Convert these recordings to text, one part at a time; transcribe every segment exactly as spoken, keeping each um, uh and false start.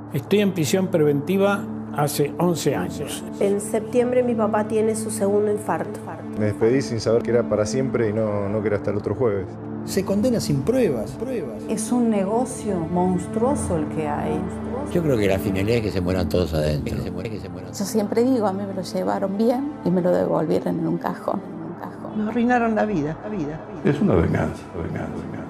Estoy en prisión preventiva hace once años. En septiembre mi papá tiene su segundo infarto. Me despedí sin saber que era para siempre y no, no que era hasta el otro jueves. Se condena sin pruebas, pruebas. Es un negocio monstruoso el que hay. Yo creo que la finalidad es que se mueran todos adentro. Que se mueren, que se mueran. Yo siempre digo, a mí me lo llevaron bien y me lo devolvieron en un cajón. En un cajón. Nos arruinaron la vida, la vida. Es una venganza, venganza, venganza.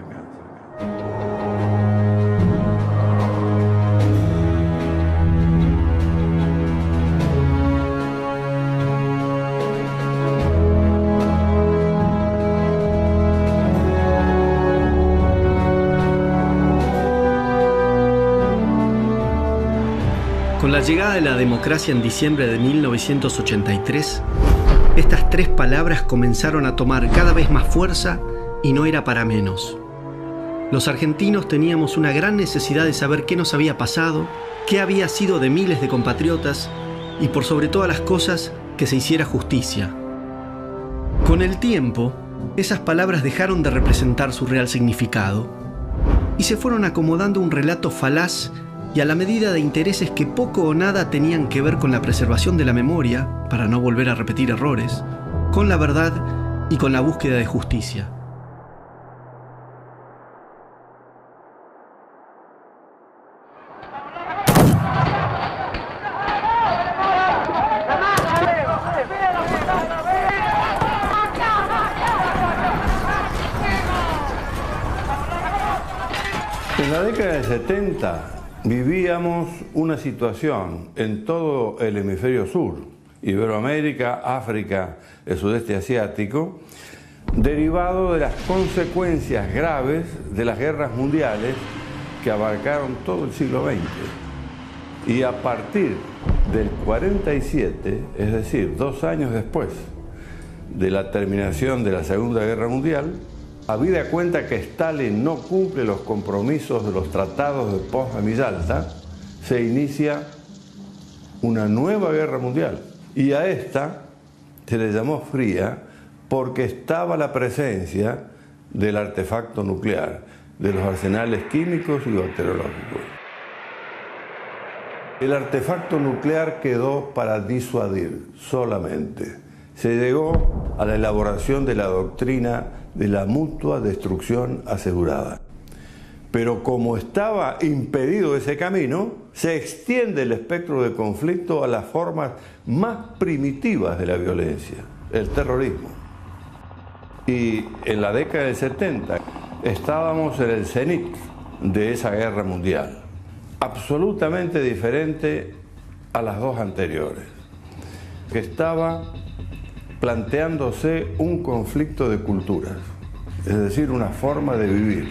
Con la llegada de la democracia en diciembre de mil novecientos ochenta y tres, estas tres palabras comenzaron a tomar cada vez más fuerza y no era para menos. Los argentinos teníamos una gran necesidad de saber qué nos había pasado, qué había sido de miles de compatriotas y, por sobre todas las cosas, que se hiciera justicia. Con el tiempo, esas palabras dejaron de representar su real significado y se fueron acomodando un relato falaz y a la medida de intereses que poco o nada tenían que ver con la preservación de la memoria, para no volver a repetir errores, con la verdad y con la búsqueda de justicia. En la década del setenta vivíamos una situación en todo el hemisferio sur, Iberoamérica, África, el sudeste asiático, derivado de las consecuencias graves de las guerras mundiales que abarcaron todo el siglo veinte. Y a partir del cuarenta y siete, es decir, dos años después de la terminación de la Segunda Guerra Mundial, habida cuenta que Stalin no cumple los compromisos de los tratados de Potsdam y Yalta, se inicia una nueva guerra mundial. Y a esta se le llamó fría porque estaba la presencia del artefacto nuclear, de los arsenales químicos y bacteriológicos. El artefacto nuclear quedó para disuadir solamente. Se llegó a la elaboración de la doctrina de la mutua destrucción asegurada. Pero como estaba impedido ese camino, se extiende el espectro de conflicto a las formas más primitivas de la violencia, el terrorismo. Y en la década del setenta estábamos en el cenit de esa guerra mundial, absolutamente diferente a las dos anteriores, que estaba planteándose un conflicto de culturas, es decir, una forma de vivir.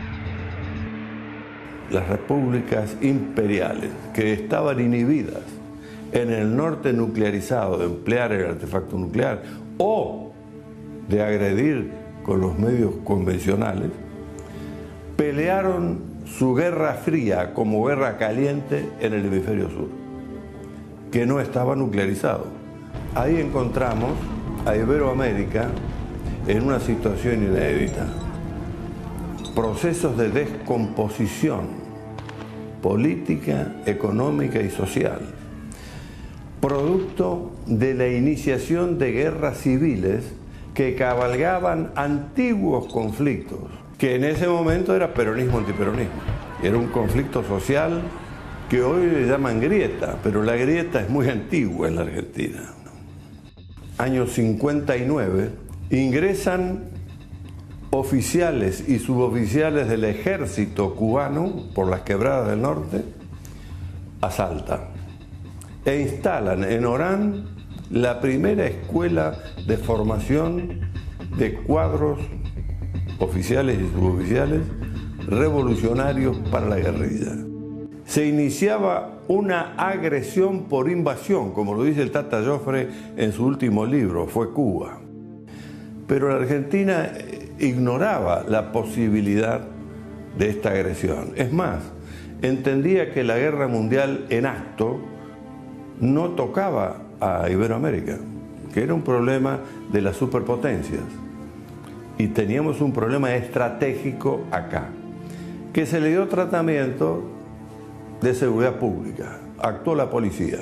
Las repúblicas imperiales, que estaban inhibidas en el norte nuclearizado de emplear el artefacto nuclear o de agredir con los medios convencionales, pelearon su guerra fría como guerra caliente en el hemisferio sur, que no estaba nuclearizado. Ahí encontramos a Iberoamérica en una situación inédita. Procesos de descomposición política, económica y social, producto de la iniciación de guerras civiles que cabalgaban antiguos conflictos, que en ese momento era peronismo-antiperonismo. Era un conflicto social que hoy le llaman grieta, pero la grieta es muy antigua en la Argentina. Año cincuenta y nueve, ingresan oficiales y suboficiales del ejército cubano por las quebradas del norte a Salta e instalan en Orán la primera escuela de formación de cuadros oficiales y suboficiales revolucionarios para la guerrilla. Se iniciaba una agresión por invasión, como lo dice el Tata Joffre en su último libro, Fue Cuba. Pero la Argentina ignoraba la posibilidad de esta agresión. Es más, entendía que la guerra mundial en acto no tocaba a Iberoamérica, que era un problema de las superpotencias. Y teníamos un problema estratégico acá, que se le dio tratamiento de seguridad pública. Actuó la policía.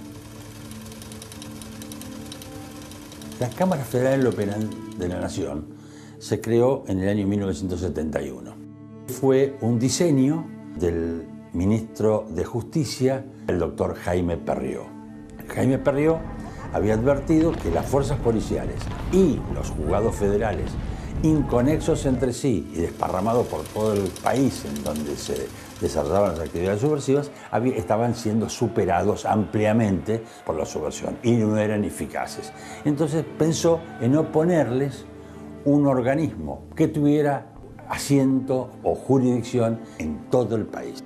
La Cámara Federal de la Nación se creó en el año mil novecientos setenta y uno. Fue un diseño del ministro de Justicia, el doctor Jaime Perrió. Jaime Perrió había advertido que las fuerzas policiales y los juzgados federales, inconexos entre sí y desparramados por todo el país en donde se desarrollaban las actividades subversivas, había, estaban siendo superados ampliamente por la subversión y no eran eficaces. Entonces pensó en oponerles un organismo que tuviera asiento o jurisdicción en todo el país.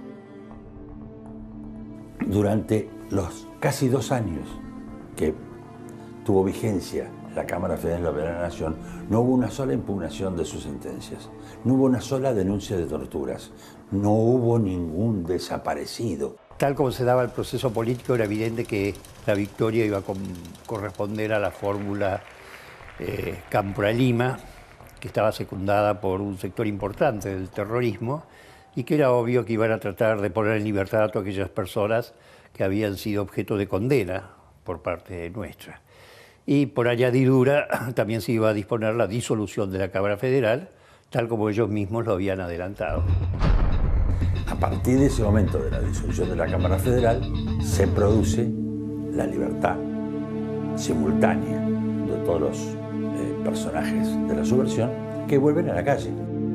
Durante los casi dos años que tuvo vigencia la Cámara Federal de la Nación, no hubo una sola impugnación de sus sentencias, no hubo una sola denuncia de torturas, no hubo ningún desaparecido. Tal como se daba el proceso político, era evidente que la victoria iba a corresponder a la fórmula eh, Cámpora-Lima, que estaba secundada por un sector importante del terrorismo y que era obvio que iban a tratar de poner en libertad a todas aquellas personas que habían sido objeto de condena por parte nuestra. Y por añadidura también se iba a disponer la disolución de la Cámara Federal, tal como ellos mismos lo habían adelantado. A partir de ese momento de la disolución de la Cámara Federal, se produce la libertad simultánea de todos los eh, personajes de la subversión que vuelven a la calle.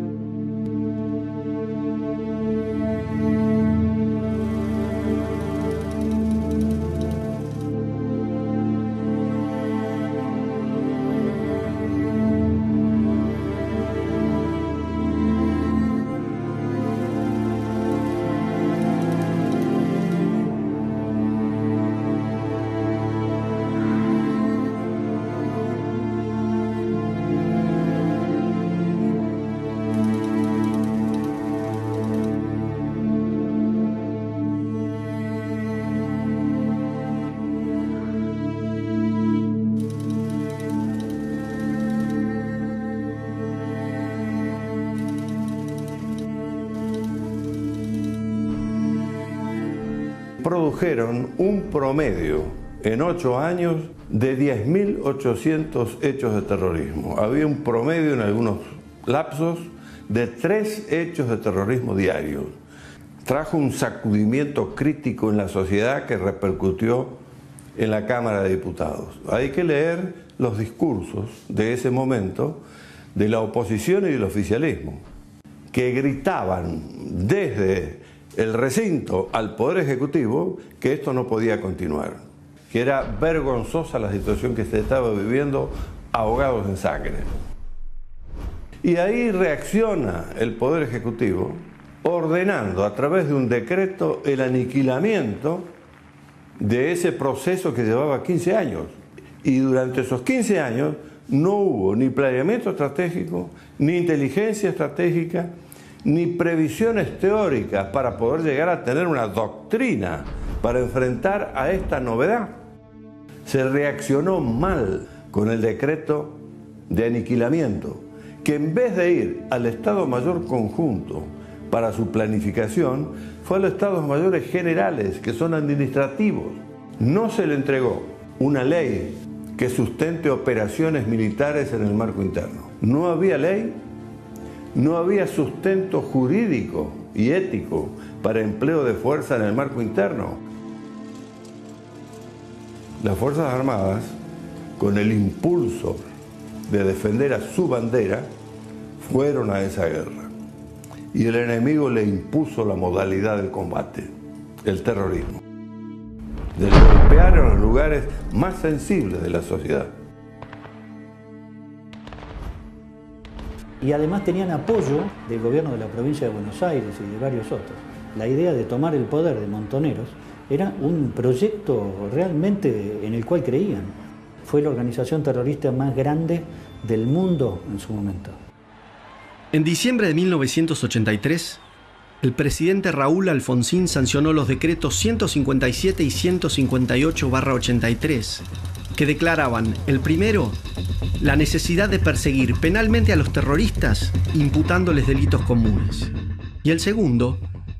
Produjeron un promedio en ocho años de diez mil ochocientos hechos de terrorismo. Había un promedio en algunos lapsos de tres hechos de terrorismo diarios. Trajo un sacudimiento crítico en la sociedad que repercutió en la Cámara de Diputados. Hay que leer los discursos de ese momento de la oposición y del oficialismo, que gritaban desde el recinto al Poder Ejecutivo que esto no podía continuar, que era vergonzosa la situación que se estaba viviendo, ahogados en sangre. Y ahí reacciona el Poder Ejecutivo ordenando a través de un decreto el aniquilamiento de ese proceso que llevaba quince años. Y durante esos quince años no hubo ni planeamiento estratégico, ni inteligencia estratégica, ni previsiones teóricas para poder llegar a tener una doctrina para enfrentar a esta novedad. Se reaccionó mal con el decreto de aniquilamiento, que en vez de ir al Estado Mayor Conjunto para su planificación, fue a los Estados Mayores Generales, que son administrativos. No se le entregó una ley que sustente operaciones militares en el marco interno. No había ley. No había sustento jurídico y ético para empleo de fuerza en el marco interno. Las Fuerzas Armadas, con el impulso de defender a su bandera, fueron a esa guerra. Y el enemigo le impuso la modalidad del combate, el terrorismo. De golpear en los lugares más sensibles de la sociedad. Y además tenían apoyo del gobierno de la provincia de Buenos Aires y de varios otros. La idea de tomar el poder de Montoneros era un proyecto realmente en el cual creían. Fue la organización terrorista más grande del mundo en su momento. En diciembre de mil novecientos ochenta y tres, el presidente Raúl Alfonsín sancionó los decretos ciento cincuenta y siete y ciento cincuenta y ocho barra ochenta y tres, que declaraban, el primero, la necesidad de perseguir penalmente a los terroristas imputándoles delitos comunes, y el segundo,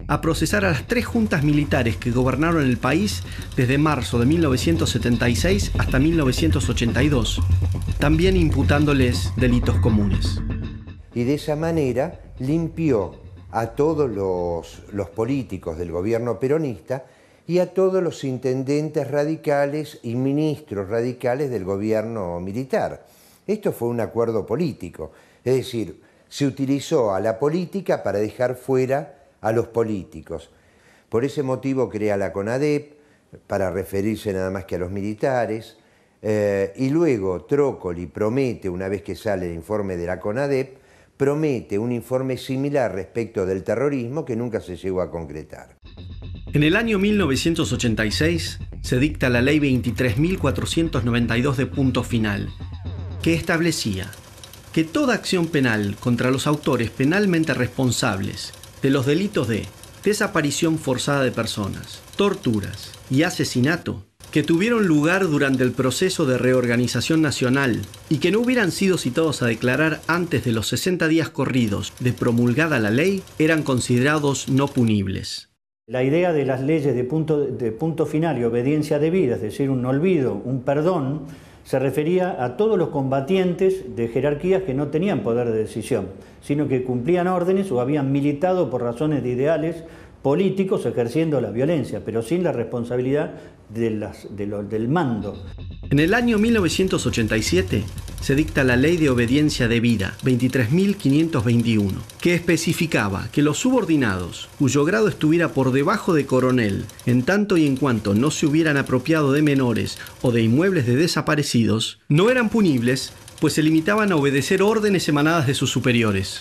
a procesar a las tres juntas militares que gobernaron el país desde marzo de mil novecientos setenta y seis hasta mil novecientos ochenta y dos, también imputándoles delitos comunes. Y de esa manera limpió a todos los, los políticos del gobierno peronista y a todos los intendentes radicales y ministros radicales del gobierno militar. Esto fue un acuerdo político, es decir, se utilizó a la política para dejar fuera a los políticos. Por ese motivo crea la CONADEP, para referirse nada más que a los militares, eh, y luego Trócoli promete, una vez que sale el informe de la CONADEP, promete un informe similar respecto del terrorismo que nunca se llegó a concretar. En el año mil novecientos ochenta y seis se dicta la Ley veintitrés mil cuatrocientos noventa y dos de punto final, que establecía que toda acción penal contra los autores penalmente responsables de los delitos de desaparición forzada de personas, torturas y asesinato que tuvieron lugar durante el proceso de reorganización nacional y que no hubieran sido citados a declarar antes de los sesenta días corridos de promulgada la ley, eran considerados no punibles. La idea de las leyes de punto, de punto final y obediencia debida, es decir, un olvido, un perdón, se refería a todos los combatientes de jerarquías que no tenían poder de decisión, sino que cumplían órdenes o habían militado por razones de ideales políticos ejerciendo la violencia, pero sin la responsabilidad de las, de lo, del mando. En el año mil novecientos ochenta y siete se dicta la Ley de Obediencia Debida veintitrés mil quinientos veintiuno, que especificaba que los subordinados, cuyo grado estuviera por debajo de coronel, en tanto y en cuanto no se hubieran apropiado de menores o de inmuebles de desaparecidos, no eran punibles, pues se limitaban a obedecer órdenes emanadas de sus superiores.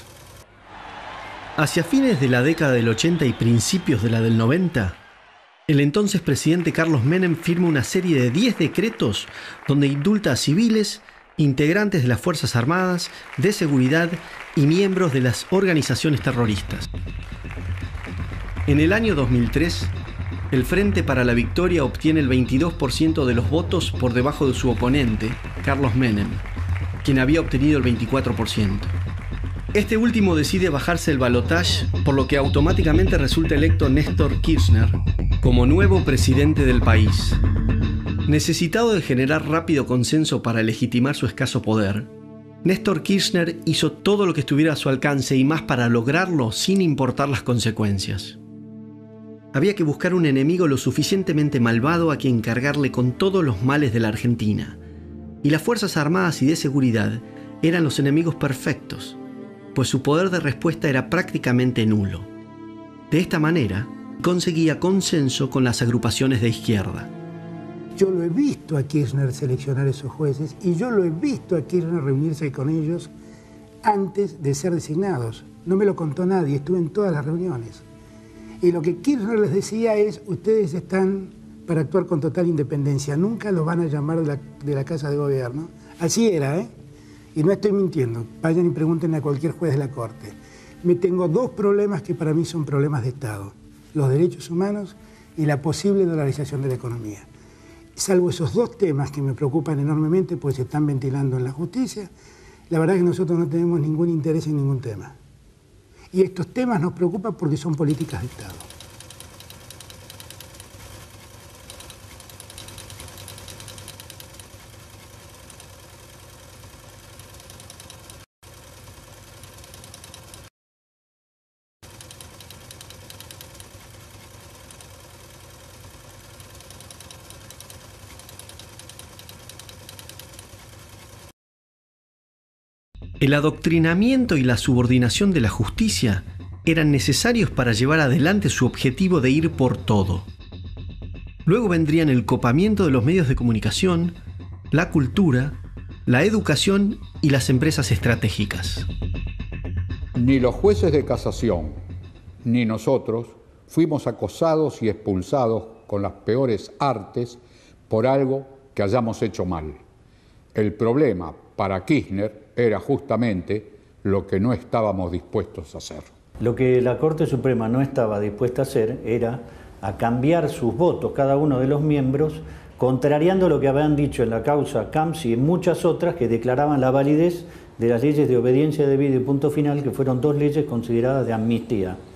Hacia fines de la década del ochenta y principios de la del noventa, el entonces presidente Carlos Menem firma una serie de diez decretos donde indulta a civiles, integrantes de las Fuerzas Armadas, de Seguridad y miembros de las organizaciones terroristas. En el año dos mil tres, el Frente para la Victoria obtiene el veintidós por ciento de los votos por debajo de su oponente, Carlos Menem, quien había obtenido el veinticuatro por ciento. Este último decide bajarse el balotaje, por lo que automáticamente resulta electo Néstor Kirchner como nuevo presidente del país. Necesitado de generar rápido consenso para legitimar su escaso poder, Néstor Kirchner hizo todo lo que estuviera a su alcance y más para lograrlo sin importar las consecuencias. Había que buscar un enemigo lo suficientemente malvado a quien cargarle con todos los males de la Argentina, y las Fuerzas Armadas y de Seguridad eran los enemigos perfectos, pues su poder de respuesta era prácticamente nulo. De esta manera, conseguía consenso con las agrupaciones de izquierda. Yo lo he visto a Kirchner seleccionar esos jueces y yo lo he visto a Kirchner reunirse con ellos antes de ser designados. No me lo contó nadie, estuve en todas las reuniones. Y lo que Kirchner les decía es, ustedes están para actuar con total independencia, nunca los van a llamar de la, de la Casa de Gobierno. Así era, ¿eh? Y no estoy mintiendo, vayan y pregunten a cualquier juez de la Corte. Me tengo dos problemas que para mí son problemas de Estado, los derechos humanos y la posible dolarización de la economía. Salvo esos dos temas que me preocupan enormemente, pues se están ventilando en la justicia, la verdad es que nosotros no tenemos ningún interés en ningún tema. Y estos temas nos preocupan porque son políticas de Estado. El adoctrinamiento y la subordinación de la justicia eran necesarios para llevar adelante su objetivo de ir por todo. Luego vendrían el copamiento de los medios de comunicación, la cultura, la educación y las empresas estratégicas. Ni los jueces de casación, ni nosotros fuimos acosados y expulsados con las peores artes por algo que hayamos hecho mal. El problema para Kirchner era justamente lo que no estábamos dispuestos a hacer. Lo que la Corte Suprema no estaba dispuesta a hacer era a cambiar sus votos, cada uno de los miembros, contrariando lo que habían dicho en la causa Camps y en muchas otras que declaraban la validez de las leyes de obediencia debida y punto final, que fueron dos leyes consideradas de amnistía.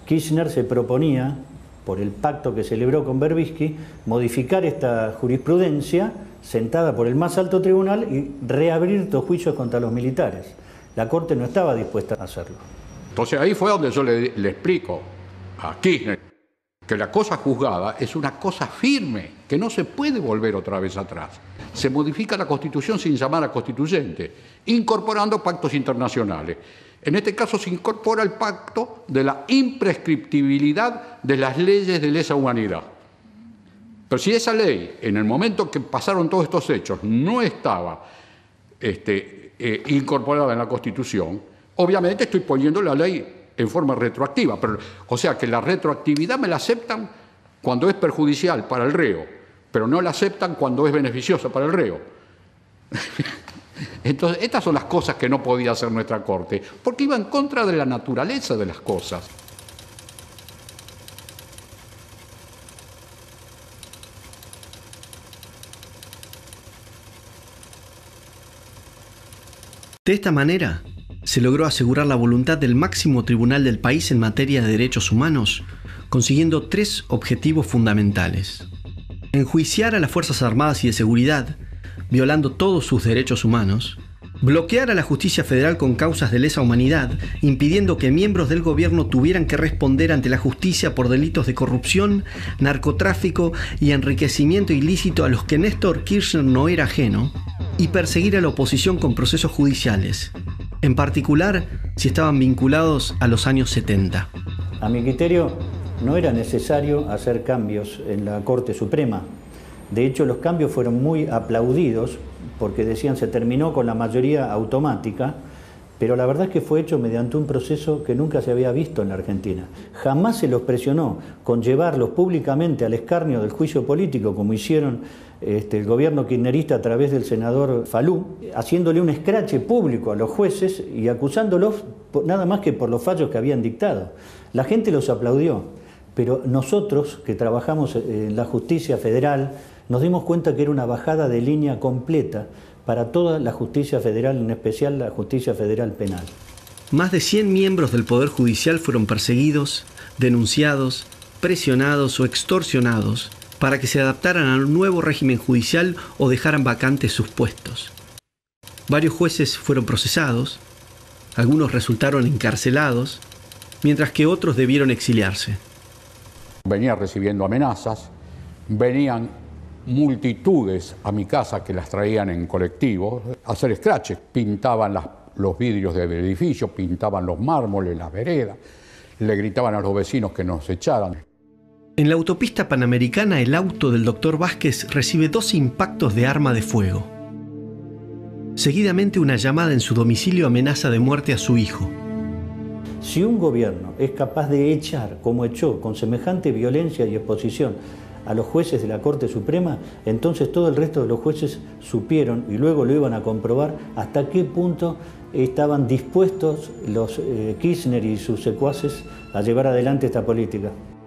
Kirchner se proponía, por el pacto que celebró con Berbisky, modificar esta jurisprudencia sentada por el más alto tribunal y reabrir estos juicios contra los militares. La Corte no estaba dispuesta a hacerlo. Entonces ahí fue donde yo le, le explico a Kirchner que la cosa juzgada es una cosa firme, que no se puede volver otra vez atrás. Se modifica la Constitución sin llamar a constituyente, incorporando pactos internacionales. En este caso se incorpora el pacto de la imprescriptibilidad de las leyes de lesa humanidad. Pero si esa ley, en el momento que pasaron todos estos hechos, no estaba este, eh, incorporada en la Constitución, obviamente estoy poniendo la ley en forma retroactiva. Pero, o sea que la retroactividad me la aceptan cuando es perjudicial para el reo, pero no la aceptan cuando es beneficiosa para el reo. Entonces, estas son las cosas que no podía hacer nuestra Corte, porque iba en contra de la naturaleza de las cosas. De esta manera, se logró asegurar la voluntad del máximo tribunal del país en materia de derechos humanos, consiguiendo tres objetivos fundamentales: enjuiciar a las Fuerzas Armadas y de Seguridad, violando todos sus derechos humanos; bloquear a la justicia federal con causas de lesa humanidad, impidiendo que miembros del gobierno tuvieran que responder ante la justicia por delitos de corrupción, narcotráfico y enriquecimiento ilícito a los que Néstor Kirchner no era ajeno; y perseguir a la oposición con procesos judiciales, en particular si estaban vinculados a los años setenta. A mi criterio, no era necesario hacer cambios en la Corte Suprema. De hecho, los cambios fueron muy aplaudidos porque decían se terminó con la mayoría automática, pero la verdad es que fue hecho mediante un proceso que nunca se había visto en la Argentina. Jamás se los presionó con llevarlos públicamente al escarnio del juicio político, como hicieron este, el gobierno kirchnerista a través del senador Falú, haciéndole un escrache público a los jueces y acusándolos por, nada más que por los fallos que habían dictado. La gente los aplaudió, pero nosotros que trabajamos en la justicia federal nos dimos cuenta que era una bajada de línea completa para toda la justicia federal, en especial la justicia federal penal. Más de cien miembros del Poder Judicial fueron perseguidos, denunciados, presionados o extorsionados para que se adaptaran al nuevo régimen judicial o dejaran vacantes sus puestos. Varios jueces fueron procesados, algunos resultaron encarcelados, mientras que otros debieron exiliarse. Venía recibiendo amenazas, venían multitudes a mi casa que las traían en colectivo a hacer scratches, pintaban las, los vidrios del edificio, pintaban los mármoles, las veredas, le gritaban a los vecinos que nos echaran. En la autopista Panamericana, el auto del doctor Vázquez recibe dos impactos de arma de fuego. Seguidamente, una llamada en su domicilio amenaza de muerte a su hijo. Si un gobierno es capaz de echar, como echó, con semejante violencia y exposición, a los jueces de la Corte Suprema, entonces todo el resto de los jueces supieron, y luego lo iban a comprobar, hasta qué punto estaban dispuestos los eh, Kirchner y sus secuaces a llevar adelante esta política.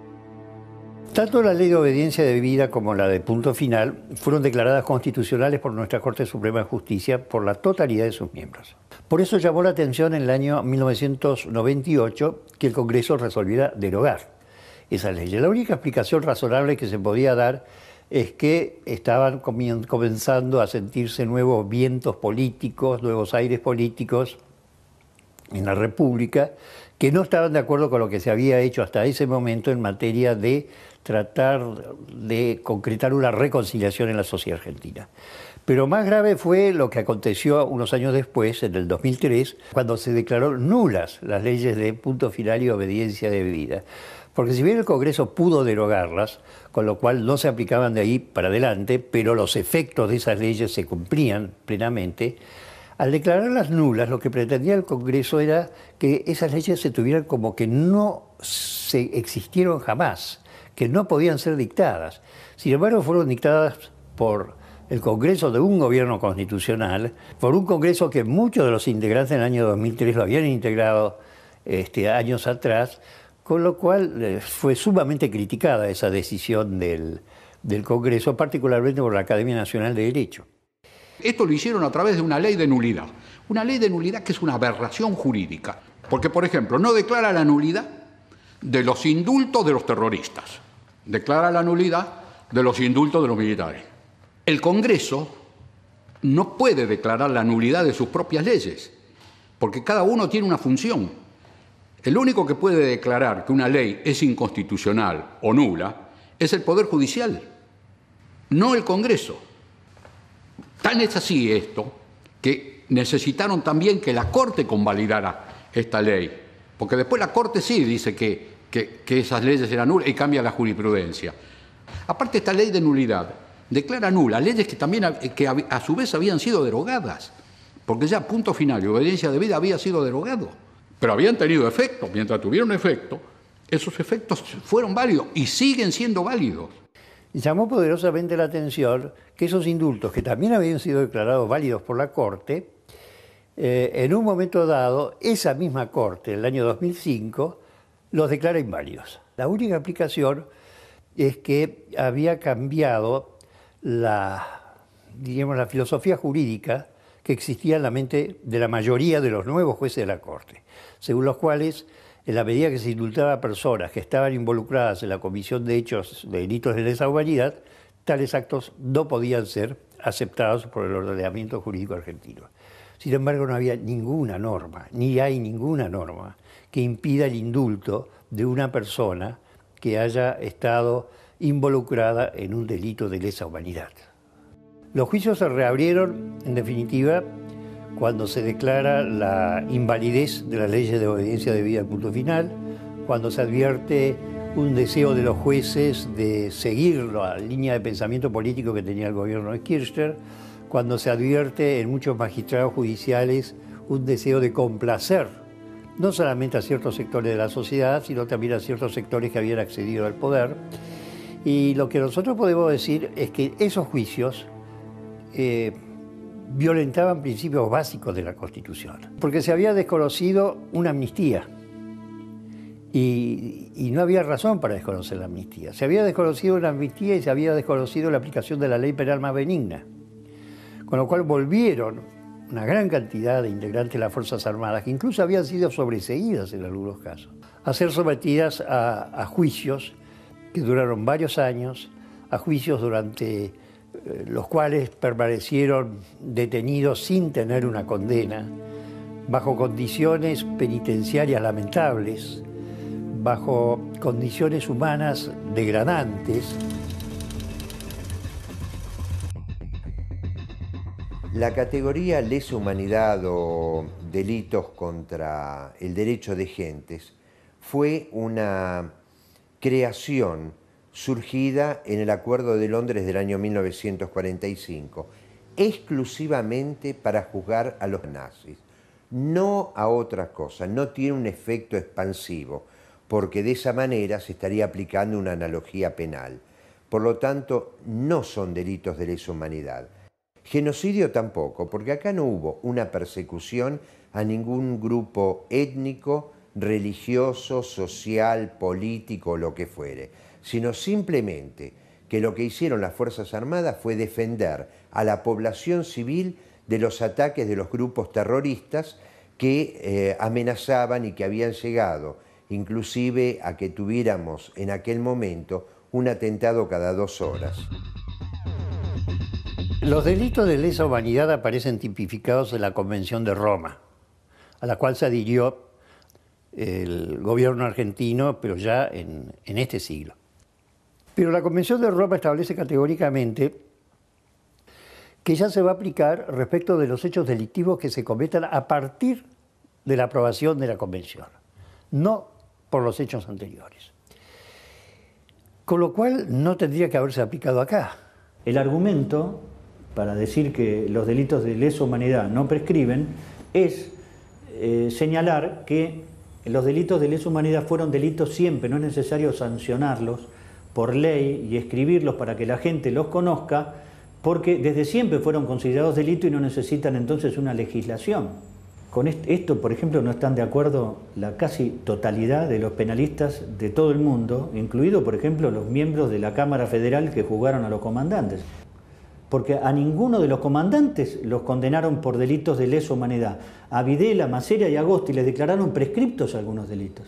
Tanto la Ley de Obediencia Debida como la de Punto Final fueron declaradas constitucionales por nuestra Corte Suprema de Justicia por la totalidad de sus miembros. Por eso llamó la atención en el año mil novecientos noventa y ocho que el Congreso resolviera derogar esas leyes. La única explicación razonable que se podía dar es que estaban comenzando a sentirse nuevos vientos políticos, nuevos aires políticos en la República, que no estaban de acuerdo con lo que se había hecho hasta ese momento en materia de tratar de concretar una reconciliación en la sociedad argentina. Pero más grave fue lo que aconteció unos años después, en el dos mil tres, cuando se declararon nulas las leyes de Punto Final y Obediencia Debida. Porque si bien el Congreso pudo derogarlas, con lo cual no se aplicaban de ahí para adelante, pero los efectos de esas leyes se cumplían plenamente, al declararlas nulas, lo que pretendía el Congreso era que esas leyes se tuvieran como que no se existieron jamás, que no podían ser dictadas. Sin embargo, fueron dictadas por el Congreso de un gobierno constitucional, por un Congreso que muchos de los integrantes en el año dos mil tres lo habían integrado este, años atrás, con lo cual eh, fue sumamente criticada esa decisión del, del Congreso, particularmente por la Academia Nacional de Derecho. Esto lo hicieron a través de una ley de nulidad. Una ley de nulidad que es una aberración jurídica. Porque, por ejemplo, no declara la nulidad de los indultos de los terroristas, declara la nulidad de los indultos de los militares. El Congreso no puede declarar la nulidad de sus propias leyes, porque cada uno tiene una función. El único que puede declarar que una ley es inconstitucional o nula es el Poder Judicial, no el Congreso. Tan es así esto que necesitaron también que la Corte convalidara esta ley, porque después la Corte sí dice que, que, que esas leyes eran nulas y cambia la jurisprudencia. Aparte, esta ley de nulidad declara nulas leyes que también que a su vez habían sido derogadas, porque ya punto final y obediencia debida había sido derogado, pero habían tenido efecto. Mientras tuvieron efecto, esos efectos fueron válidos y siguen siendo válidos. Llamó poderosamente la atención que esos indultos, que también habían sido declarados válidos por la Corte, eh, en un momento dado, esa misma Corte, en el año dos mil cinco, los declara inválidos. La única aplicación es que había cambiado la, digamos, la filosofía jurídica que existía en la mente de la mayoría de los nuevos jueces de la Corte, según los cuales, en la medida que se indultaba a personas que estaban involucradas en la comisión de hechos de delitos de lesa humanidad, tales actos no podían ser aceptados por el ordenamiento jurídico argentino. Sin embargo, no había ninguna norma, ni hay ninguna norma que impida el indulto de una persona que haya estado involucrada en un delito de lesa humanidad. Los juicios se reabrieron, en definitiva, cuando se declara la invalidez de las leyes de obediencia debida al punto final, cuando se advierte un deseo de los jueces de seguir la línea de pensamiento político que tenía el gobierno de Kirchner, cuando se advierte en muchos magistrados judiciales un deseo de complacer no solamente a ciertos sectores de la sociedad, sino también a ciertos sectores que habían accedido al poder. Y lo que nosotros podemos decir es que esos juicios eh, violentaban principios básicos de la Constitución, porque se había desconocido una amnistía y, y no había razón para desconocer la amnistía. Se había desconocido una amnistía y se había desconocido la aplicación de la ley penal más benigna, con lo cual volvieron una gran cantidad de integrantes de las Fuerzas Armadas, que incluso habían sido sobreseídas en algunos casos, a ser sometidas a, a juicios que duraron varios años, a juicios durante los cuales permanecieron detenidos sin tener una condena, bajo condiciones penitenciarias lamentables, bajo condiciones humanas degradantes. La categoría lesa humanidad o delitos contra el derecho de gentes fue una creación surgida en el Acuerdo de Londres del año mil novecientos cuarenta y cinco, exclusivamente para juzgar a los nazis, no a otra cosa, no tiene un efecto expansivo, porque de esa manera se estaría aplicando una analogía penal. Por lo tanto, no son delitos de lesa humanidad. Genocidio tampoco, porque acá no hubo una persecución a ningún grupo étnico, religioso, social, político o lo que fuere, sino simplemente que lo que hicieron las Fuerzas Armadas fue defender a la población civil de los ataques de los grupos terroristas que eh, amenazaban y que habían llegado inclusive a que tuviéramos en aquel momento un atentado cada dos horas. Los delitos de lesa humanidad aparecen tipificados en la Convención de Roma, a la cual se adhirió el gobierno argentino, pero ya en, en este siglo. Pero la Convención de Roma establece categóricamente que ya se va a aplicar respecto de los hechos delictivos que se cometan a partir de la aprobación de la Convención, no por los hechos anteriores. Con lo cual no tendría que haberse aplicado acá. El argumento para decir que los delitos de lesa humanidad no prescriben es eh, señalar que los delitos de lesa humanidad fueron delitos siempre, no es necesario sancionarlos por ley y escribirlos para que la gente los conozca, porque desde siempre fueron considerados delitos y no necesitan entonces una legislación. Con esto, por ejemplo, no están de acuerdo la casi totalidad de los penalistas de todo el mundo, incluido, por ejemplo, los miembros de la Cámara Federal que juzgaron a los comandantes. Porque a ninguno de los comandantes los condenaron por delitos de lesa humanidad. A Videla, Masera y Agosti les declararon prescriptos algunos delitos.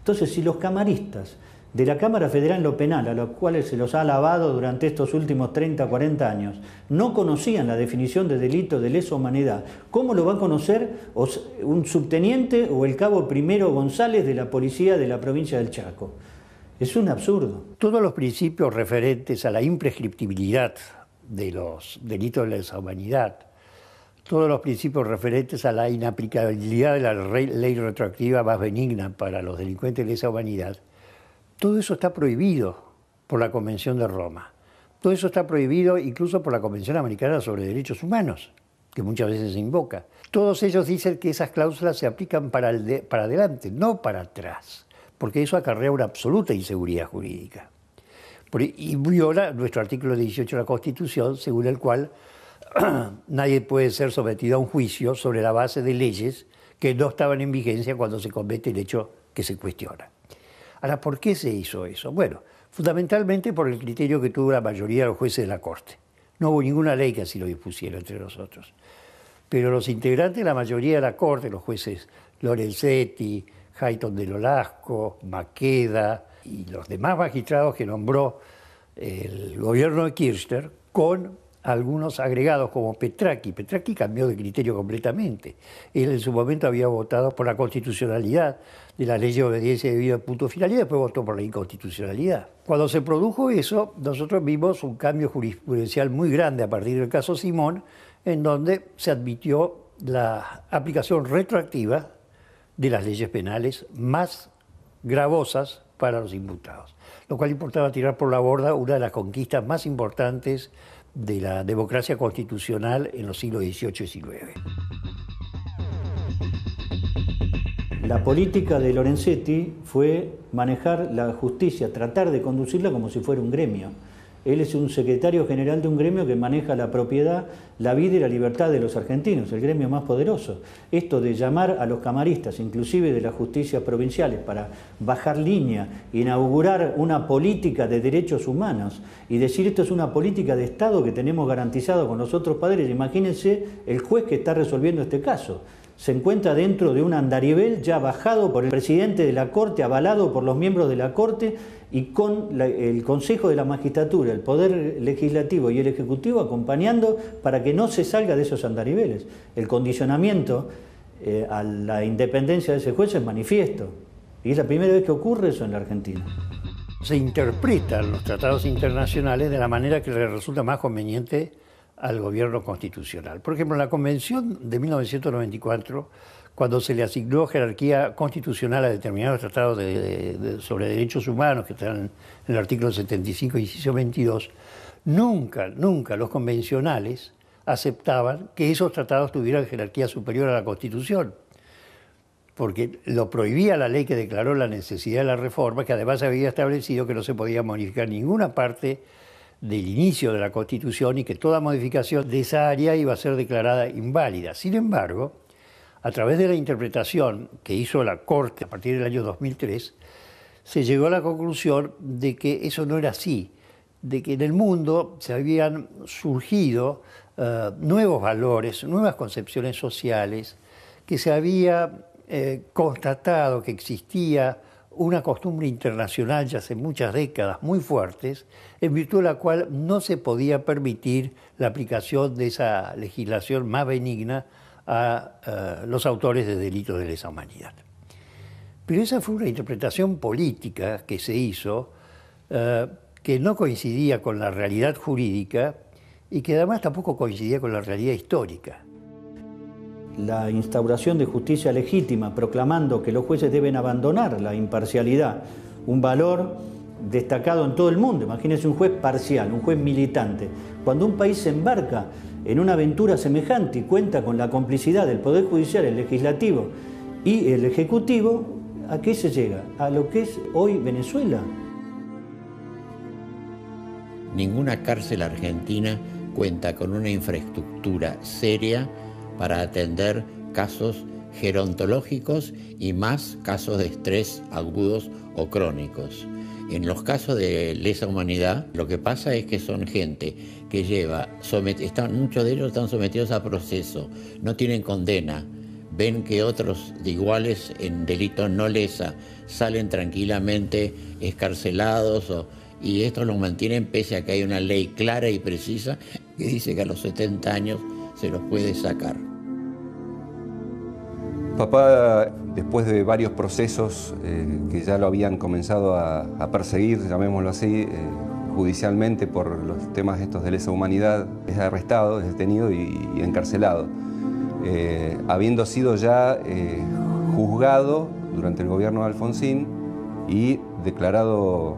Entonces, si los camaristas de la Cámara Federal en lo penal, a los cuales se los ha alabado durante estos últimos treinta, cuarenta años, no conocían la definición de delito de lesa humanidad, ¿cómo lo va a conocer un subteniente o el cabo Primero González de la policía de la provincia del Chaco? Es un absurdo. Todos los principios referentes a la imprescriptibilidad de los delitos de lesa humanidad, todos los principios referentes a la inaplicabilidad de la ley retroactiva más benigna para los delincuentes de lesa humanidad, todo eso está prohibido por la Convención de Roma. Todo eso está prohibido incluso por la Convención Americana sobre Derechos Humanos, que muchas veces se invoca. Todos ellos dicen que esas cláusulas se aplican para, el de, para adelante, no para atrás, porque eso acarrea una absoluta inseguridad jurídica. Y viola nuestro artículo dieciocho de la Constitución, según el cual nadie puede ser sometido a un juicio sobre la base de leyes que no estaban en vigencia cuando se comete el hecho que se cuestiona. Ahora, ¿por qué se hizo eso? Bueno, fundamentalmente por el criterio que tuvo la mayoría de los jueces de la Corte. No hubo ninguna ley que así lo dispusiera entre nosotros. Pero los integrantes de la mayoría de la Corte, los jueces Lorenzetti, Hayton del Olasco, Maqueda y los demás magistrados que nombró el gobierno de Kirchner, con algunos agregados como Petracchi. Petracchi cambió de criterio completamente. Él en su momento había votado por la constitucionalidad de la ley de obediencia debida a punto final y después votó por la inconstitucionalidad. Cuando se produjo eso, nosotros vimos un cambio jurisprudencial muy grande a partir del caso Simón, en donde se admitió la aplicación retroactiva de las leyes penales más gravosas para los imputados, lo cual importaba tirar por la borda una de las conquistas más importantes de la democracia constitucional en los siglos dieciocho y diecinueve. La política de Lorenzetti fue manejar la justicia, tratar de conducirla como si fuera un gremio. Él es un secretario general de un gremio que maneja la propiedad, la vida y la libertad de los argentinos, el gremio más poderoso. Esto de llamar a los camaristas, inclusive de las justicias provinciales, para bajar línea, inaugurar una política de derechos humanos y decir esto es una política de Estado que tenemos garantizado con los otros poderes. Imagínense el juez que está resolviendo este caso. Se encuentra dentro de un andarivel ya bajado por el presidente de la Corte, avalado por los miembros de la Corte y con la, el Consejo de la Magistratura, el Poder Legislativo y el Ejecutivo acompañando para que no se salga de esos andariveles. El condicionamiento eh, a la independencia de ese juez es manifiesto y es la primera vez que ocurre eso en la Argentina. Se interpretan los tratados internacionales de la manera que le resulta más conveniente al gobierno constitucional. Por ejemplo, en la Convención de mil novecientos noventa y cuatro, cuando se le asignó jerarquía constitucional a determinados tratados de, de, de, sobre derechos humanos que están en el artículo setenta y cinco, inciso veintidós, nunca, nunca los convencionales aceptaban que esos tratados tuvieran jerarquía superior a la Constitución, porque lo prohibía la ley que declaró la necesidad de la reforma, que además había establecido que no se podía modificar ninguna parte del inicio de la Constitución y que toda modificación de esa área iba a ser declarada inválida. Sin embargo, a través de la interpretación que hizo la Corte a partir del año dos mil tres, se llegó a la conclusión de que eso no era así, de que en el mundo se habían surgido uh, nuevos valores, nuevas concepciones sociales, que se había eh, constatado que existía una costumbre internacional ya hace muchas décadas muy fuertes, en virtud de la cual no se podía permitir la aplicación de esa legislación más benigna a uh, los autores de delitos de lesa humanidad. Pero esa fue una interpretación política que se hizo, uh, que no coincidía con la realidad jurídica y que además tampoco coincidía con la realidad histórica. La instauración de justicia legítima, proclamando que los jueces deben abandonar la imparcialidad, un valor destacado en todo el mundo. Imagínense un juez parcial, un juez militante. Cuando un país se embarca en una aventura semejante y cuenta con la complicidad del Poder Judicial, el Legislativo y el Ejecutivo, ¿a qué se llega? A lo que es hoy Venezuela. Ninguna cárcel argentina cuenta con una infraestructura seria para atender casos gerontológicos y más casos de estrés agudos o crónicos. En los casos de lesa humanidad, lo que pasa es que son gente que lleva, somet- están, muchos de ellos están sometidos a proceso, no tienen condena, ven que otros de iguales en delitos no lesa salen tranquilamente excarcelados o, y esto los mantienen pese a que hay una ley clara y precisa que dice que a los setenta años se los puede sacar. Papá, después de varios procesos eh, que ya lo habían comenzado a, a perseguir, llamémoslo así, eh, judicialmente por los temas estos de lesa humanidad, es arrestado, es detenido y, y encarcelado. Eh, habiendo sido ya eh, juzgado durante el gobierno de Alfonsín y declarado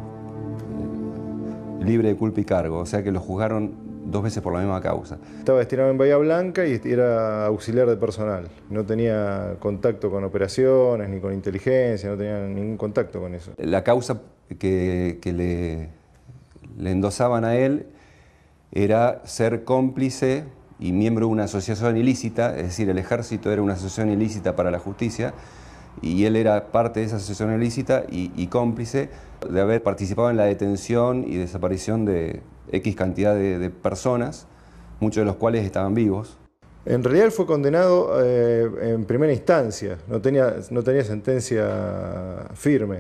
eh, libre de culpa y cargo, o sea que lo juzgaron dos veces por la misma causa. Estaba destinado en Bahía Blanca y era auxiliar de personal. No tenía contacto con operaciones, ni con inteligencia, no tenía ningún contacto con eso. La causa que, que le, le endosaban a él era ser cómplice y miembro de una asociación ilícita, es decir, el ejército era una asociación ilícita para la justicia, y él era parte de esa asociación ilícita y, y cómplice de haber participado en la detención y desaparición de X cantidad de, de personas, muchos de los cuales estaban vivos. En realidad él fue condenado eh, en primera instancia, no tenía, no tenía sentencia firme,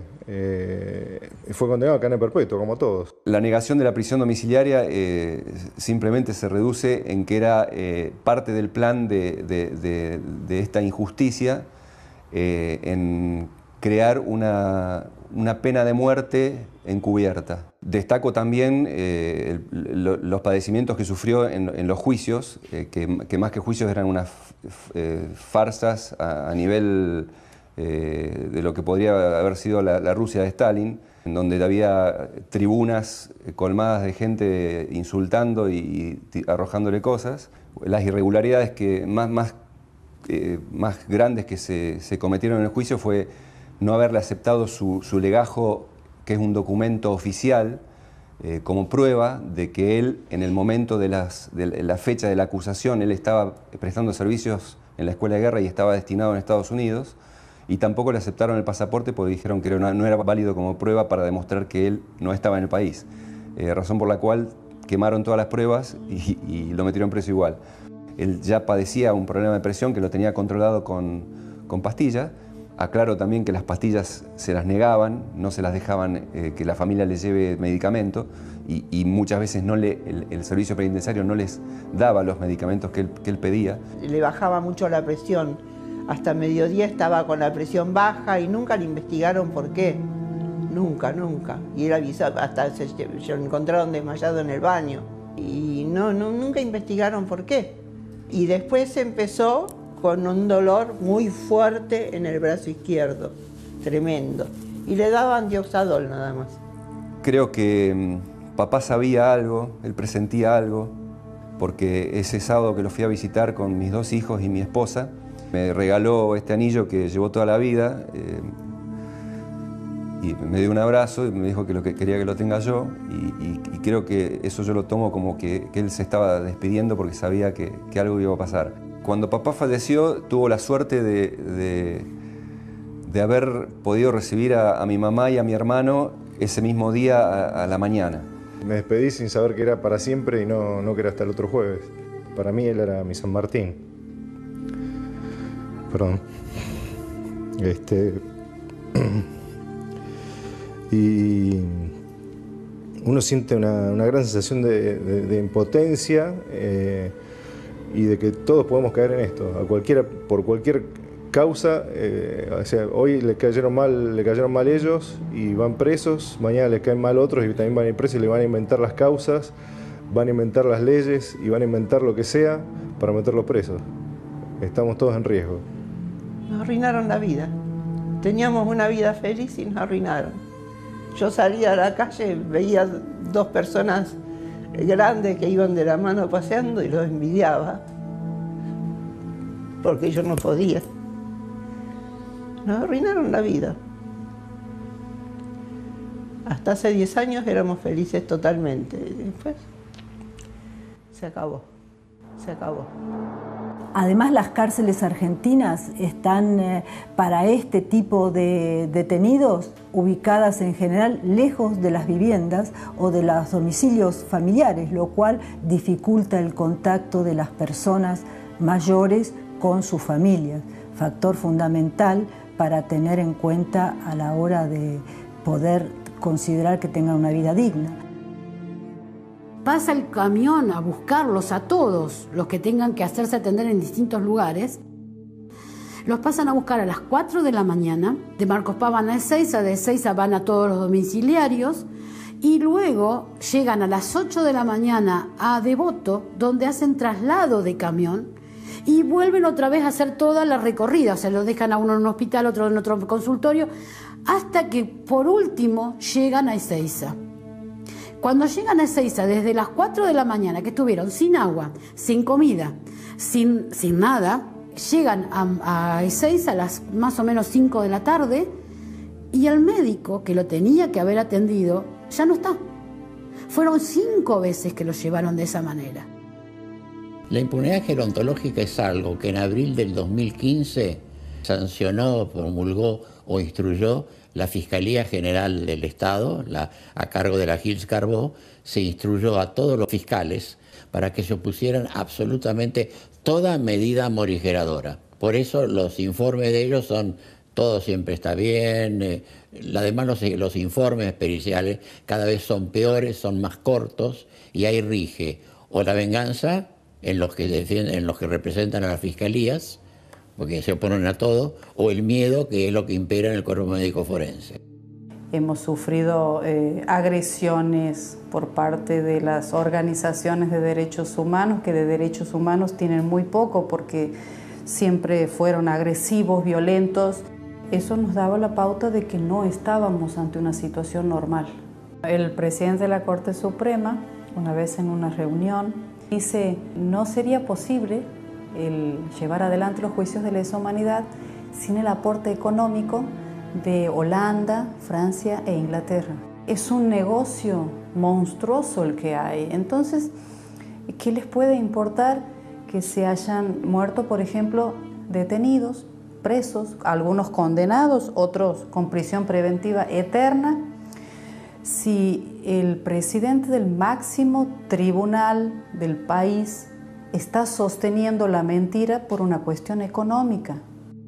eh, fue condenado a cadena perpetua, como todos. La negación de la prisión domiciliaria eh, simplemente se reduce en que era eh, parte del plan de, de, de, de esta injusticia, eh, en crear una, una pena de muerte encubierta. Destaco también eh, el, lo, los padecimientos que sufrió en, en los juicios, eh, que, que más que juicios eran unas eh, farsas a, a nivel eh, de lo que podría haber sido la, la Rusia de Stalin, en donde había tribunas colmadas de gente insultando y, y arrojándole cosas. Las irregularidades que más, más, eh, más grandes que se, se cometieron en el juicio fue no haberle aceptado su, su legajo, que es un documento oficial, eh, como prueba de que él, en el momento de, las, de la fecha de la acusación, él estaba prestando servicios en la escuela de guerra y estaba destinado en Estados Unidos, y tampoco le aceptaron el pasaporte porque dijeron que no, no era válido como prueba para demostrar que él no estaba en el país. Eh, razón por la cual quemaron todas las pruebas y, y lo metieron preso igual. Él ya padecía un problema de presión que lo tenía controlado con, con pastillas. Aclaro también que las pastillas se las negaban, no se las dejaban eh, que la familia les lleve medicamento y, y muchas veces no le, el, el servicio penitenciario no les daba los medicamentos que él, que él pedía. Le bajaba mucho la presión, hasta mediodía estaba con la presión baja y nunca le investigaron por qué, nunca, nunca. Y él avisaba, hasta se, se lo encontraron desmayado en el baño y no, no, nunca investigaron por qué. Y después empezó con un dolor muy fuerte en el brazo izquierdo, tremendo. Y le daban dioxadol nada más. Creo que mmm, papá sabía algo, él presentía algo, porque ese sábado que lo fui a visitar con mis dos hijos y mi esposa, me regaló este anillo que llevó toda la vida, eh, y me dio un abrazo y me dijo que lo que quería que lo tenga yo, y, y, y creo que eso yo lo tomo como que, que él se estaba despidiendo porque sabía que, que algo iba a pasar. Cuando papá falleció, tuvo la suerte de, de, de haber podido recibir a, a mi mamá y a mi hermano ese mismo día a, a la mañana. Me despedí sin saber que era para siempre y no, no que era hasta el otro jueves. Para mí él era mi San Martín. Perdón. Este... y uno siente una, una gran sensación de, de, de impotencia, eh, y de que todos podemos caer en esto, a cualquiera, por cualquier causa. Eh, o sea, hoy le cayeron mal, le cayeron mal ellos y van presos, mañana les caen mal otros y también van a ir presos y le van a inventar las causas, van a inventar las leyes y van a inventar lo que sea para meterlos presos. Estamos todos en riesgo. Nos arruinaron la vida. Teníamos una vida feliz y nos arruinaron. Yo salía a la calle, veía dos personas grandes que iban de la mano paseando y los envidiaba, porque yo no podía. Nos arruinaron la vida. Hasta hace diez años éramos felices totalmente. Después se acabó, se acabó. Además, las cárceles argentinas están eh, para este tipo de detenidos ubicadas en general lejos de las viviendas o de los domicilios familiares, lo cual dificulta el contacto de las personas mayores con sus familias. factor fundamental para tener en cuenta a la hora de poder considerar que tengan una vida digna. Pasa el camión a buscarlos a todos los que tengan que hacerse atender en distintos lugares. Los pasan a buscar a las cuatro de la mañana, de Marcos Paz van a Ezeiza, de Ezeiza van a todos los domiciliarios y luego llegan a las ocho de la mañana a Devoto, donde hacen traslado de camión y vuelven otra vez a hacer toda la recorrida, o sea, los dejan a uno en un hospital, otro en otro consultorio, hasta que por último llegan a Ezeiza. Cuando llegan a Ezeiza, desde las cuatro de la mañana, que estuvieron sin agua, sin comida, sin, sin nada, llegan a, a Ezeiza a las más o menos cinco de la tarde y el médico que lo tenía que haber atendido ya no está. Fueron cinco veces que lo llevaron de esa manera. La impunidad gerontológica es algo que en abril del dos mil quince sancionó, promulgó o instruyó la Fiscalía General del Estado, la, a cargo de la Gils Carbó, se instruyó a todos los fiscales para que se opusieran absolutamente toda medida morigeradora. Por eso los informes de ellos son, todo siempre está bien, eh, además los, los informes periciales cada vez son peores, son más cortos y ahí rige o la venganza en los que defienden, en los que representan a las fiscalías, porque se oponen a todo, o el miedo, que es lo que impera en el cuerpo médico forense. Hemos sufrido eh, agresiones por parte de las organizaciones de derechos humanos, que de derechos humanos tienen muy poco porque siempre fueron agresivos, violentos. Eso nos daba la pauta de que no estábamos ante una situación normal. El presidente de la Corte Suprema, una vez en una reunión, dice, no sería posible el llevar adelante los juicios de lesa humanidad sin el aporte económico de Holanda, Francia e Inglaterra. Es un negocio monstruoso el que hay. Entonces, ¿qué les puede importar que se hayan muerto, por ejemplo, detenidos, presos, algunos condenados, otros con prisión preventiva eterna, si el presidente del máximo tribunal del país está sosteniendo la mentira por una cuestión económica?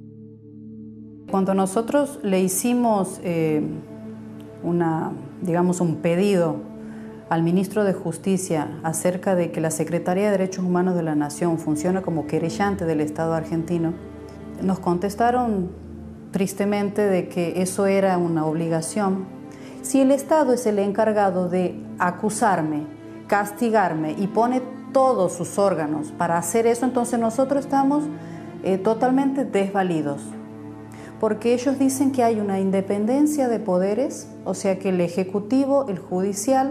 Cuando nosotros le hicimos eh, una, digamos, un pedido al ministro de Justicia acerca de que la Secretaría de Derechos Humanos de la Nación funcione como querellante del Estado argentino, nos contestaron tristemente de que eso era una obligación. Si el Estado es el encargado de acusarme, castigarme y pone todos sus órganos para hacer eso, entonces nosotros estamos eh, totalmente desvalidos. Porque ellos dicen que hay una independencia de poderes, o sea que el Ejecutivo, el Judicial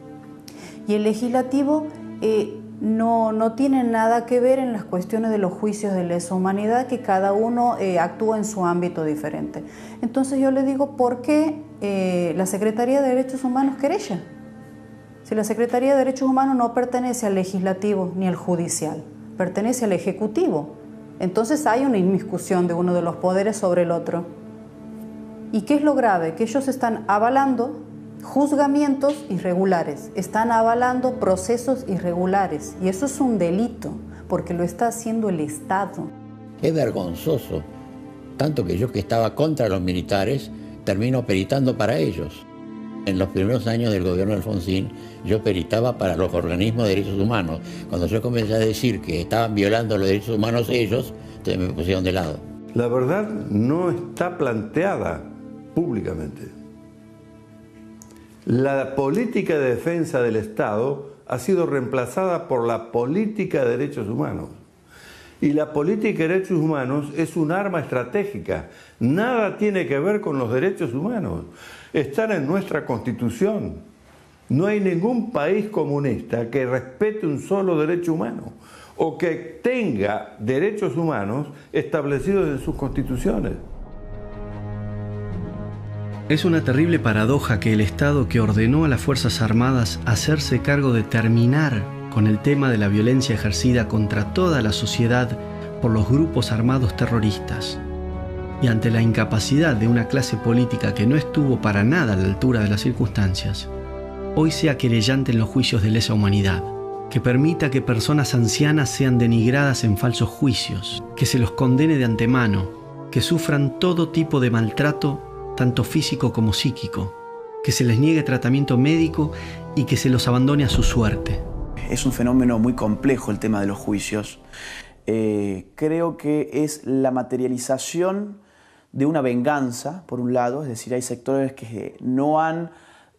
y el Legislativo eh, no, no tienen nada que ver en las cuestiones de los juicios de lesa humanidad, que cada uno eh, actúa en su ámbito diferente. Entonces yo le digo, ¿por qué eh, la Secretaría de Derechos Humanos querella? Si la Secretaría de Derechos Humanos no pertenece al Legislativo ni al Judicial, pertenece al Ejecutivo. Entonces hay una inmiscusión de uno de los poderes sobre el otro. ¿Y qué es lo grave? Que ellos están avalando juzgamientos irregulares, están avalando procesos irregulares. Y eso es un delito, porque lo está haciendo el Estado. Es vergonzoso, tanto que yo, que estaba contra los militares, termino peritando para ellos. En los primeros años del gobierno de Alfonsín, yo peritaba para los organismos de derechos humanos. Cuando yo comencé a decir que estaban violando los derechos humanos ellos, entonces me pusieron de lado. La verdad no está planteada públicamente. La política de defensa del Estado ha sido reemplazada por la política de derechos humanos. Y la política de derechos humanos es un arma estratégica. Nada tiene que ver con los derechos humanos. Están en nuestra Constitución. No hay ningún país comunista que respete un solo derecho humano o que tenga derechos humanos establecidos en sus constituciones. Es una terrible paradoja que el Estado, que ordenó a las Fuerzas Armadas hacerse cargo de terminar con el tema de la violencia ejercida contra toda la sociedad por los grupos armados terroristas, y ante la incapacidad de una clase política que no estuvo para nada a la altura de las circunstancias, hoy sea querellante en los juicios de lesa humanidad. que permita que personas ancianas sean denigradas en falsos juicios, que se los condene de antemano, que sufran todo tipo de maltrato, tanto físico como psíquico, que se les niegue tratamiento médico y que se los abandone a su suerte. Es un fenómeno muy complejo el tema de los juicios. Eh, creo que es la materialización de una venganza, por un lado, es decir, hay sectores que no han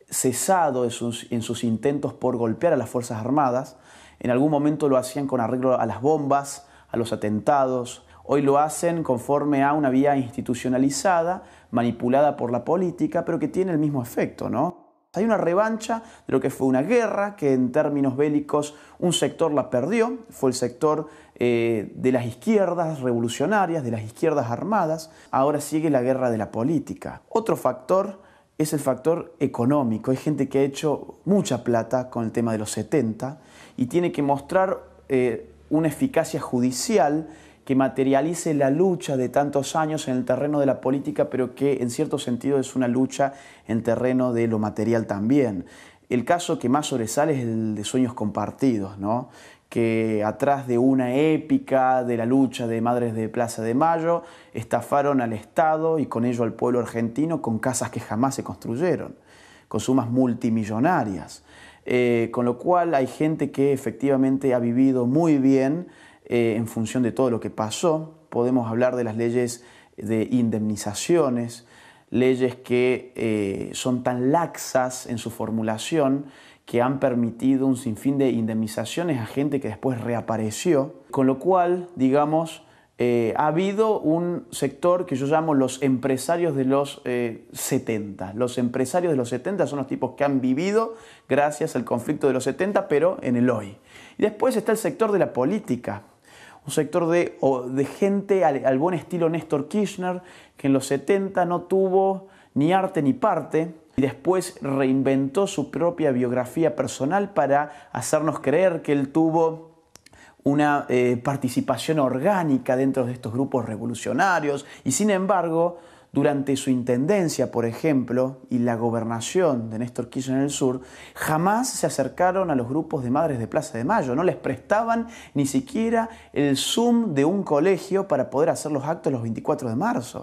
cesado en sus, en sus intentos por golpear a las Fuerzas Armadas. En algún momento lo hacían con arreglo a las bombas, a los atentados. Hoy lo hacen conforme a una vía institucionalizada, manipulada por la política, pero que tiene el mismo efecto, ¿no? Hay una revancha de lo que fue una guerra, que en términos bélicos un sector la perdió, fue el sector eh, de las izquierdas revolucionarias, de las izquierdas armadas. Ahora sigue la guerra de la política. Otro factor es el factor económico. Hay gente que ha hecho mucha plata con el tema de los setenta y tiene que mostrar eh, una eficacia judicial que materialice la lucha de tantos años en el terreno de la política, pero que en cierto sentido es una lucha en terreno de lo material también. El caso que más sobresale es el de Sueños Compartidos, ¿no? Que atrás de una épica de la lucha de Madres de Plaza de Mayo, estafaron al Estado y con ello al pueblo argentino con casas que jamás se construyeron, con sumas multimillonarias. Eh, con lo cual hay gente que efectivamente ha vivido muy bien eh, en función de todo lo que pasó. Podemos hablar de las leyes de indemnizaciones, leyes que eh, son tan laxas en su formulación que han permitido un sinfín de indemnizaciones a gente que después reapareció, con lo cual, digamos, eh, ha habido un sector que yo llamo los empresarios de los eh, setenta. Los empresarios de los setenta son los tipos que han vivido gracias al conflicto de los setenta, pero en el hoy. Y después está el sector de la política, un sector de, o, de gente al, al buen estilo Néstor Kirchner, que en los setenta no tuvo ni arte ni parte, y después reinventó su propia biografía personal para hacernos creer que él tuvo una eh, participación orgánica dentro de estos grupos revolucionarios, y sin embargo, durante su intendencia, por ejemplo, y la gobernación de Néstor Kirchner en el sur, jamás se acercaron a los grupos de Madres de Plaza de Mayo, no les prestaban ni siquiera el Zoom de un colegio para poder hacer los actos los veinticuatro de marzo.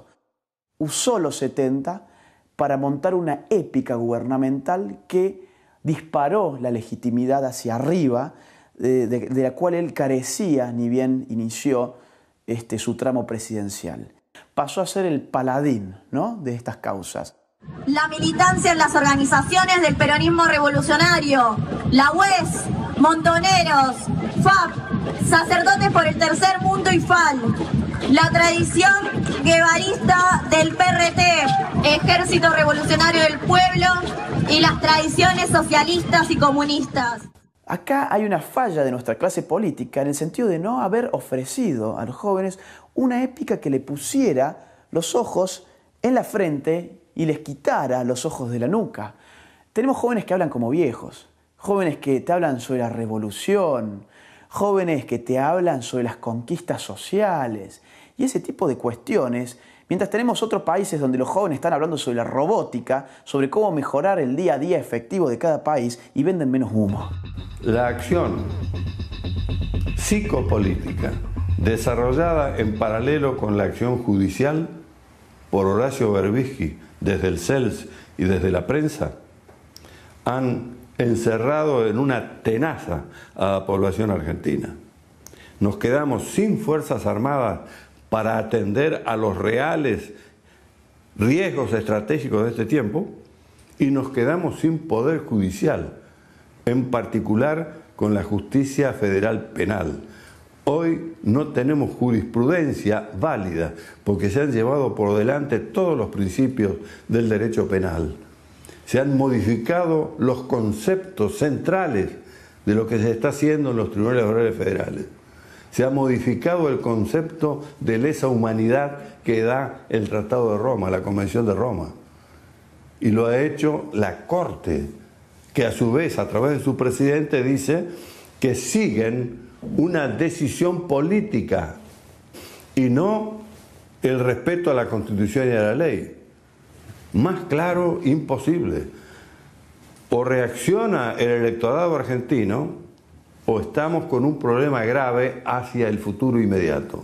Usó los setenta para montar una épica gubernamental que disparó la legitimidad hacia arriba, de, de, de la cual él carecía ni bien inició este, su tramo presidencial. Pasó a ser el paladín, ¿no?, de estas causas. La militancia en las organizaciones del peronismo revolucionario, la U E S, Montoneros, F A P, Sacerdotes por el Tercer Mundo y F A L, la tradición guevarista del P R T, Ejército Revolucionario del Pueblo, y las tradiciones socialistas y comunistas. Acá hay una falla de nuestra clase política en el sentido de no haber ofrecido a los jóvenes una épica que le pusiera los ojos en la frente y les quitara los ojos de la nuca. Tenemos jóvenes que hablan como viejos, jóvenes que te hablan sobre la revolución, jóvenes que te hablan sobre las conquistas sociales y ese tipo de cuestiones, mientras tenemos otros países donde los jóvenes están hablando sobre la robótica, sobre cómo mejorar el día a día efectivo de cada país y venden menos humo. La acción psicopolítica desarrollada en paralelo con la acción judicial por Horacio Berbisky desde el C E L S y desde la prensa han encerrado en una tenaza a la población argentina. Nos quedamos sin fuerzas armadas para atender a los reales riesgos estratégicos de este tiempo y nos quedamos sin poder judicial, en particular con la justicia federal penal. Hoy no tenemos jurisprudencia válida porque se han llevado por delante todos los principios del derecho penal. Se han modificado los conceptos centrales de lo que se está haciendo en los tribunales orales federales. Se ha modificado el concepto de lesa humanidad que da el Tratado de Roma, la Convención de Roma. Y lo ha hecho la Corte, que a su vez, a través de su presidente, dice que siguen una decisión política y no el respeto a la Constitución y a la ley. Más claro, imposible. O reacciona el electorado argentino o estamos con un problema grave hacia el futuro inmediato.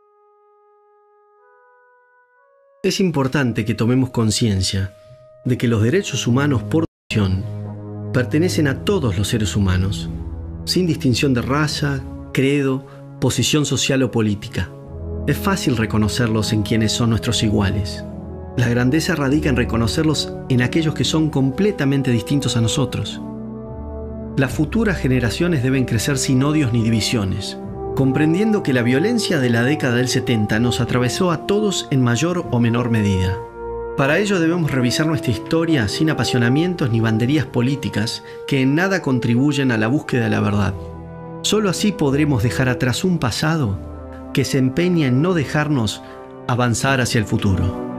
Es importante que tomemos conciencia de que los derechos humanos por definición pertenecen a todos los seres humanos, sin distinción de raza, credo, posición social o política. Es fácil reconocerlos en quienes son nuestros iguales. La grandeza radica en reconocerlos en aquellos que son completamente distintos a nosotros. Las futuras generaciones deben crecer sin odios ni divisiones, comprendiendo que la violencia de la década del setenta nos atravesó a todos en mayor o menor medida. Para ello debemos revisar nuestra historia sin apasionamientos ni banderías políticas que en nada contribuyen a la búsqueda de la verdad. Solo así podremos dejar atrás un pasado que se empeña en no dejarnos avanzar hacia el futuro.